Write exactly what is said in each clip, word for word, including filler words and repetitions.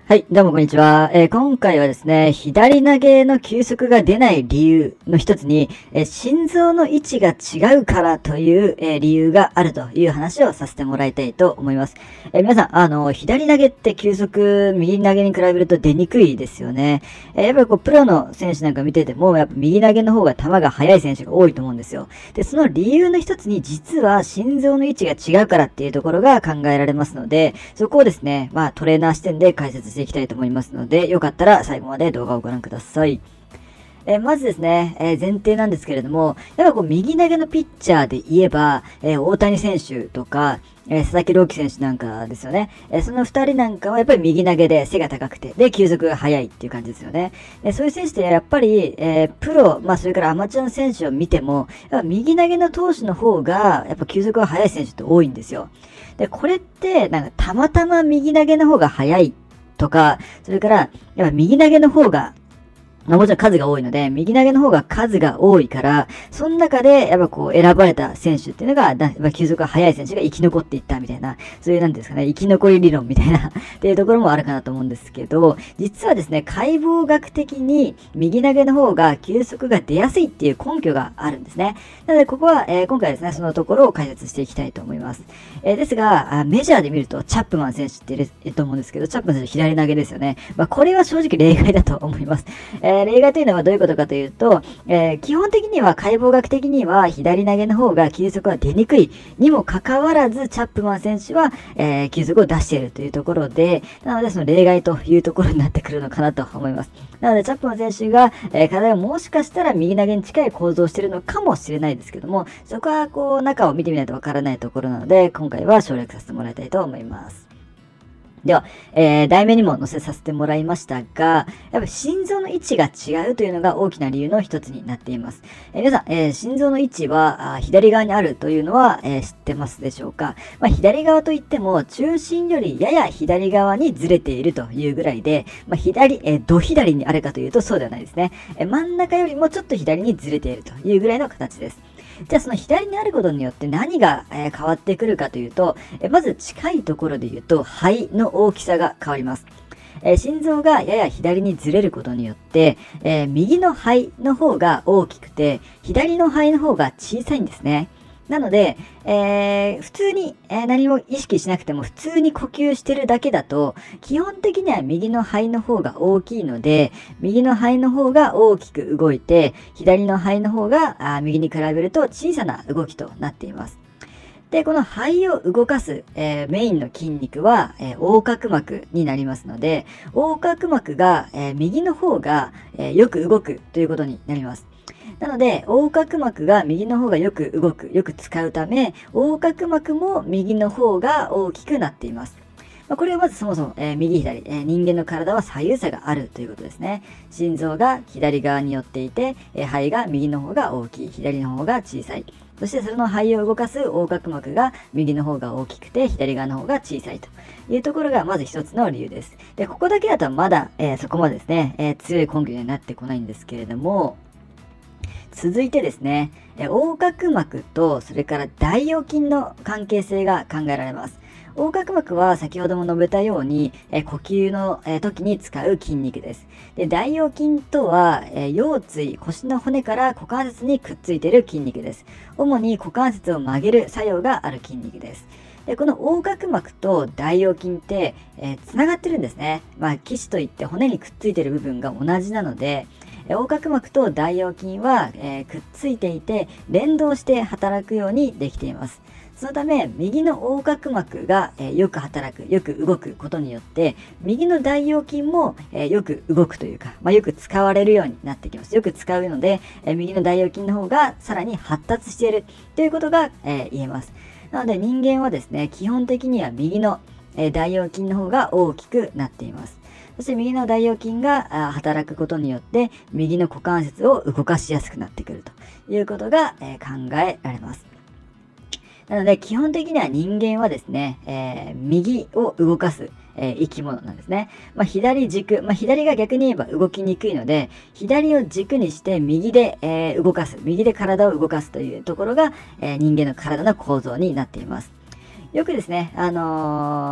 はい、どうもこんにちは。えー今回はですね、左投げの球速が出ない理由の一つに、えー心臓の位置が違うからという、えー理由があるという話をさせてもらいたいと思います。えー皆さん、あの、左投げって球速、右投げに比べると出にくいですよね。えーやっぱりこう、プロの選手なんか見てても、やっぱ右投げの方が球が速い選手が多いと思うんですよ。で、その理由の一つに、実は心臓の位置が違うからっていうところが考えられますので、そこをですね、まあトレーナー視点で解説していきたいと思いますので、よかったら最後まで動画をご覧ください。えーまずですね、えー前提なんですけれども、やっぱこう右投げのピッチャーで言えば、えー大谷選手とか、えー佐々木朗希選手なんかですよね。えーその二人なんかはやっぱり右投げで背が高くて、で、球速が速いっていう感じですよね。えーそういう選手ってやっぱり、えープロ、まあそれからアマチュアの選手を見ても、やっぱ右投げの投手の方が、やっぱ球速が速い選手って多いんですよ。で、これって、なんかたまたま右投げの方が速いとか、それから、やっぱ右投げの方が、まあもちろん数が多いので、右投げの方が数が多いから、その中で、やっぱこう、選ばれた選手っていうのが、だやっぱ球速が速い選手が生き残っていったみたいな、そういうなんですかね、生き残り理論みたいなっていうところもあるかなと思うんですけど、実はですね、解剖学的に右投げの方が球速が出やすいっていう根拠があるんですね。なので、ここは、えー今回ですね、そのところを解説していきたいと思います。えーですがあ、メジャーで見ると、チャップマン選手っているいると思うんですけど、チャップマン選手左投げですよね。まあ、これは正直例外だと思います。えー例外というのはどういうことかというと、えー基本的には解剖学的には左投げの方が球速は出にくいにもかかわらず、チャップマン選手は、えー球速を出しているというところで、なのでその例外というところになってくるのかなと思います。なので、チャップマン選手が、えー、体がもしかしたら右投げに近い構造をしているのかもしれないですけども、そこはこう中を見てみないとわからないところなので、今回は省略させてもらいたいと思います。では、えー、題名にも載せさせてもらいましたが、やっぱ心臓の位置が違うというのが大きな理由の一つになっています。えー皆さん、えー心臓の位置はあー左側にあるというのは、えー知ってますでしょうか？まあ、左側といっても、中心よりやや左側にずれているというぐらいで、まあ、左、えー、ど左にあるかというとそうではないですね。えー真ん中よりもちょっと左にずれているというぐらいの形です。じゃあその左にあることによって何が、えー変わってくるかというと、えーまず近いところで言うと肺の大きさが変わります。えー心臓がやや左にずれることによって、えー右の肺の方が大きくて、左の肺の方が小さいんですね。なので、えー普通に、えー何も意識しなくても普通に呼吸してるだけだと、基本的には右の肺の方が大きいので、右の肺の方が大きく動いて、左の肺の方があー右に比べると小さな動きとなっています。で、この肺を動かす、えーメインの筋肉は、えー横隔膜になりますので、横隔膜が、えー右の方が、えーよく動くということになります。なので、横隔膜が右の方がよく動く、よく使うため、横隔膜も右の方が大きくなっています。まあ、これはまずそもそも、えー右左、えー人間の体は左右差があるということですね。心臓が左側に寄っていて、えー肺が右の方が大きい、左の方が小さい。そしてその肺を動かす横隔膜が右の方が大きくて、左側の方が小さいというところがまず一つの理由です。で、ここだけだとまだ、えーそこまでですね、えー強い根拠にはなってこないんですけれども、続いてですね、え横隔膜とそれから大腰筋の関係性が考えられます。横隔膜は先ほども述べたように、え呼吸の、え時に使う筋肉です。で、大腰筋とは、え腰椎、腰の骨から股関節にくっついている筋肉です。主に股関節を曲げる作用がある筋肉です。で、この横隔膜と大腰筋って、えー、つながってるんですね。まあ、基質といって骨にくっついている部分が同じなので、えー横隔膜と大腰筋は、えーくっついていて、連動して働くようにできています。そのため、右の横隔膜が、えーよく働く、よく動くことによって、右の大腰筋も、えーよく動くというか、まあ、よく使われるようになってきます。よく使うので、えー右の大腰筋の方がさらに発達しているということが、えー言えます。なので人間はですね、基本的には右の、えー大腰筋の方が大きくなっています。そして右の大腰筋があ働くことによって、右の股関節を動かしやすくなってくるということが、えー考えられます。なので、基本的には人間はですね、えー右を動かす、えー生き物なんですね。まあ、左軸、まあ、左が逆に言えば動きにくいので、左を軸にして右で、えー動かす、右で体を動かすというところが、えー人間の体の構造になっています。よくですね、あのー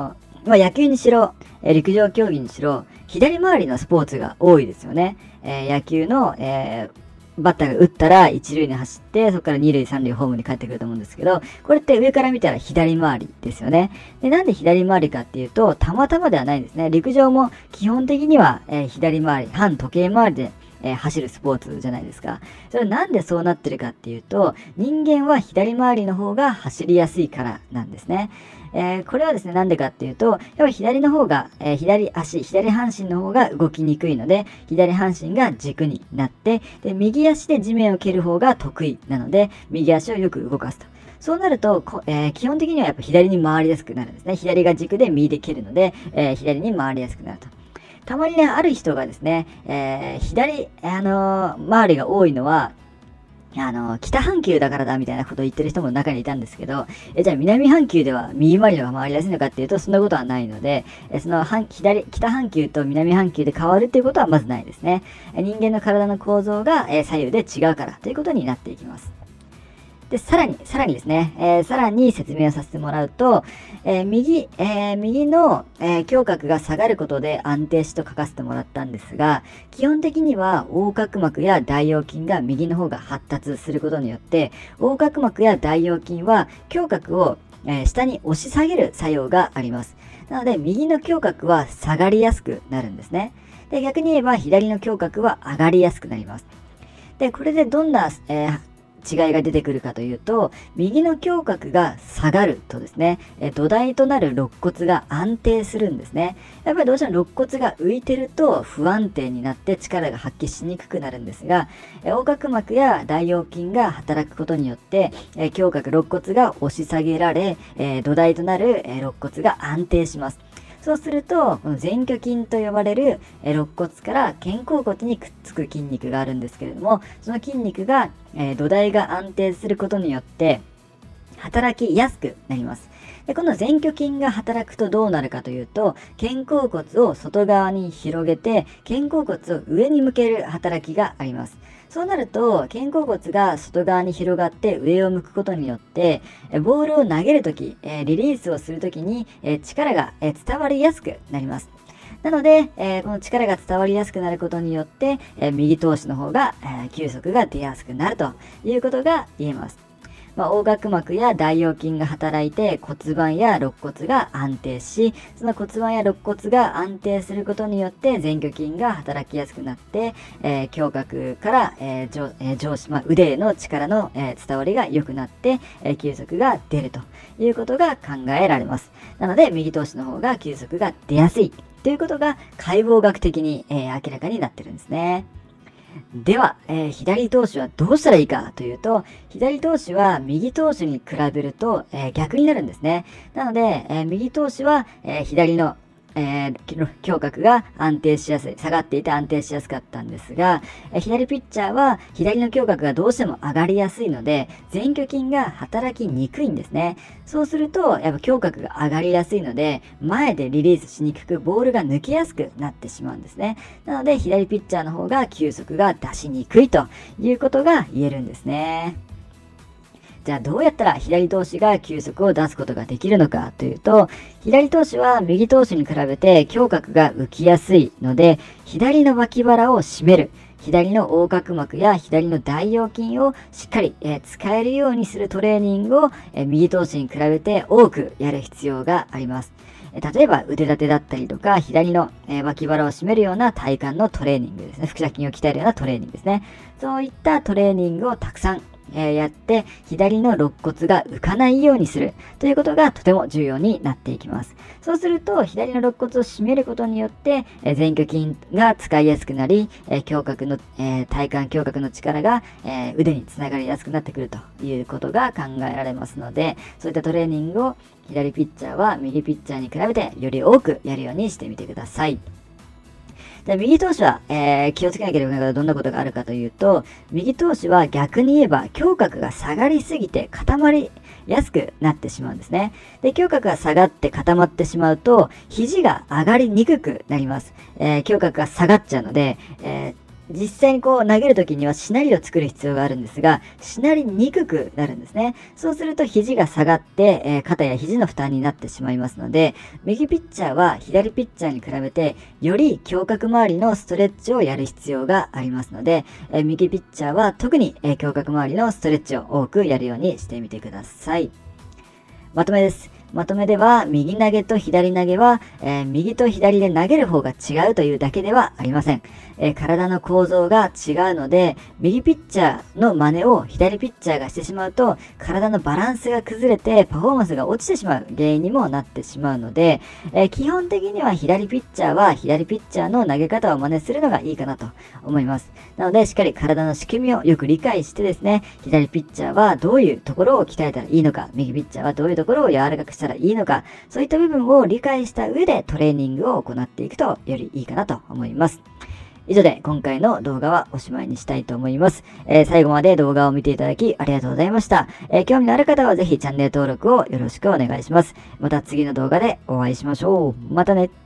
まあ、野球にしろ、えー陸上競技にしろ、左回りのスポーツが多いですよね。えー野球の、えーバッターが打ったら一塁に走って、そこから二塁三塁ホームに帰ってくると思うんですけど、これって上から見たら左回りですよね。で、なんで左回りかっていうと、たまたまではないんですね。陸上も基本的には、えー左回り、反時計回りで、えー走るスポーツじゃないですか。それはなんでそうなってるかっていうと、人間は左回りの方が走りやすいからなんですね。えーこれはですね、なんでかっていうと、やっぱり左の方が、えー左足、左半身の方が動きにくいので、左半身が軸になって、で、右足で地面を蹴る方が得意なので、右足をよく動かすと。そうなると、こえー基本的にはやっぱ左に回りやすくなるんですね。左が軸で右で蹴るので、えー左に回りやすくなると。たまにね、ある人がですね、えー左、あのー周りが多いのは、あの、北半球だからだみたいなことを言ってる人も中にいたんですけど、え、じゃあ南半球では右回りの方が回りやすいのかっていうと、そんなことはないので、えその半左、北半球と南半球で変わるっていうことはまずないですね。え人間の体の構造が、え左右で違うからということになっていきます。で、さらに、さらにですね、えーさらに説明をさせてもらうと、えー右、えー右の、えー胸郭が下がることで安定しと書かせてもらったんですが、基本的には横隔膜や大腰筋が右の方が発達することによって、横隔膜や大腰筋は胸郭を、えー下に押し下げる作用があります。なので、右の胸郭は下がりやすくなるんですね。で、逆に言えば左の胸郭は上がりやすくなります。で、これでどんな、えー違いが出てくるかというと、右の胸郭が下がるとですね、え土台となる肋骨が安定するんですね。やっぱりどうしても肋骨が浮いてると不安定になって力が発揮しにくくなるんですが、え横隔膜や大腰筋が働くことによって、え胸郭、肋骨が押し下げられ、え土台となる、え肋骨が安定します。そうすると、この前鋸筋と呼ばれるえー肋骨から肩甲骨にくっつく筋肉があるんですけれども、その筋肉が、えー土台が安定することによって、働きやすくなります。で、この前鋸筋が働くとどうなるかというと、肩甲骨を外側に広げて、肩甲骨を上に向ける働きがあります。そうなると、肩甲骨が外側に広がって上を向くことによって、えボールを投げるとき、えーリリースをするときに、えー力が、えー伝わりやすくなります。なので、えーこの力が伝わりやすくなることによって、えー右投手の方が、えー球速が出やすくなるということが言えます。まあ、横隔膜や大腰筋が働いて骨盤や肋骨が安定し、その骨盤や肋骨が安定することによって前鋸筋が働きやすくなって、えー胸郭から、えー上えー上肢、まあ、腕への力の、えー伝わりが良くなって、えー球速が出るということが考えられます。なので、右投手の方が球速が出やすいということが解剖学的に、えー明らかになってるんですね。では、えー左投手はどうしたらいいかというと、左投手は右投手に比べると、えー逆になるんですね。なので、えー右投手は、えー左の、えー胸郭が安定しやすい、下がっていて安定しやすかったんですが、えー左ピッチャーは左の胸郭がどうしても上がりやすいので、前鋸筋が働きにくいんですね。そうすると、やっぱ胸郭が上がりやすいので、前でリリースしにくく、ボールが抜けやすくなってしまうんですね。なので、左ピッチャーの方が球速が出しにくいということが言えるんですね。じゃあどうやったら左投手が球速を出すことができるのかというと、左投手は右投手に比べて胸郭が浮きやすいので、左の脇腹を締める。左の横隔膜や左の大腰筋をしっかり、えー使えるようにするトレーニングを、えー右投手に比べて多くやる必要があります。えー例えば腕立てだったりとか、左の、えー脇腹を締めるような体幹のトレーニングですね。腹斜筋を鍛えるようなトレーニングですね。そういったトレーニングをたくさんえーやって、左の肋骨が浮かないようにするということがとても重要になっていきます。そうすると、左の肋骨を締めることによって、えー前鋸筋が使いやすくなり、えー胸郭の、えー体幹胸郭の力が、えー腕につながりやすくなってくるということが考えられますので、そういったトレーニングを左ピッチャーは右ピッチャーに比べてより多くやるようにしてみてください。で右投手は、えー気をつけなければいけないことはどんなことがあるかというと、右投手は逆に言えば胸郭が下がりすぎて固まりやすくなってしまうんですね。で、胸郭が下がって固まってしまうと、肘が上がりにくくなります。えー胸郭が下がっちゃうので、えー実際にこう投げるときにはしなりを作る必要があるんですが、しなりにくくなるんですね。そうすると肘が下がって、えー、肩や肘の負担になってしまいますので、右ピッチャーは左ピッチャーに比べて、より胸郭周りのストレッチをやる必要がありますので、えー、右ピッチャーは特に、えー、胸郭周りのストレッチを多くやるようにしてみてください。まとめです。まとめでは、右投げと左投げは、えー、右と左で投げる方が違うというだけではありません。えー、体の構造が違うので、右ピッチャーの真似を左ピッチャーがしてしまうと、体のバランスが崩れてパフォーマンスが落ちてしまう原因にもなってしまうので、えー、基本的には左ピッチャーは左ピッチャーの投げ方を真似するのがいいかなと思います。なので、しっかり体の仕組みをよく理解してですね、左ピッチャーはどういうところを鍛えたらいいのか、右ピッチャーはどういうところを柔らかくしたらいいのか、そういった部分を理解した上でトレーニングを行っていくとよりいいかなと思います。以上で今回の動画はおしまいにしたいと思います。えー、最後まで動画を見ていただきありがとうございました。えー、興味のある方はぜひチャンネル登録をよろしくお願いします。また次の動画でお会いしましょう。またね。